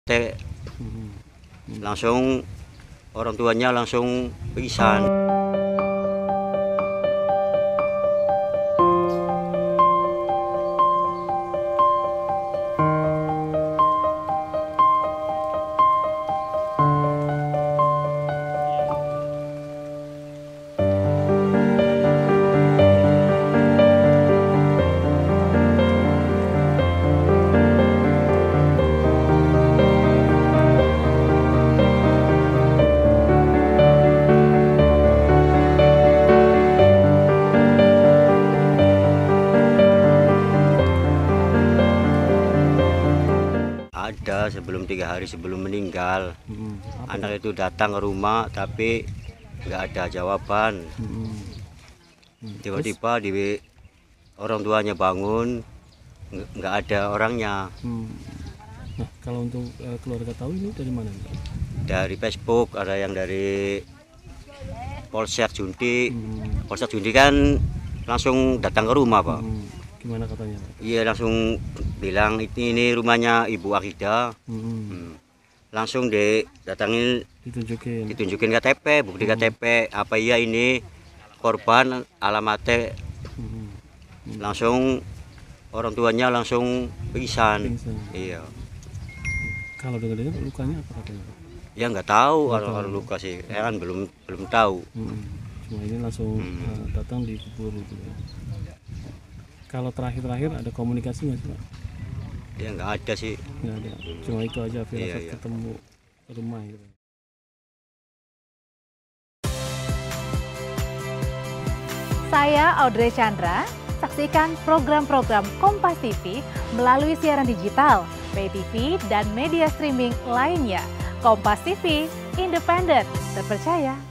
Langsung orang tuanya langsung pingsan. Ada sebelum 3 hari sebelum meninggal, anak itu datang ke rumah tapi nggak ada jawaban. Tiba-tiba orang tuanya bangun, nggak ada orangnya. Nah, kalau untuk keluarga tahu ini dari mana? Dari Facebook, ada yang dari Polsek Junti. Polsek Junti kan langsung datang ke rumah, Pak. Gimana katanya? Iya, langsung bilang ini rumahnya Ibu Akida. Langsung didatangin, ditunjukin KTP, bukti KTP. Apa iya ini korban, alamatnya. Langsung orang tuanya langsung pingsan. Iya. Kalau dengar lukanya apa katanya? Ya nggak tahu kalau luka sih, kan belum tahu. Cuma ini langsung datang dikubur gitu ya. Kalau terakhir ada komunikasi nggak sih, Pak? Ya nggak ada sih. Nggak ada. Cuma itu aja firasat ketemu rumah gitu. Saya Audrey Chandra. Saksikan program-program Kompas TV melalui siaran digital, pay TV, dan media streaming lainnya. Kompas TV, independen, terpercaya,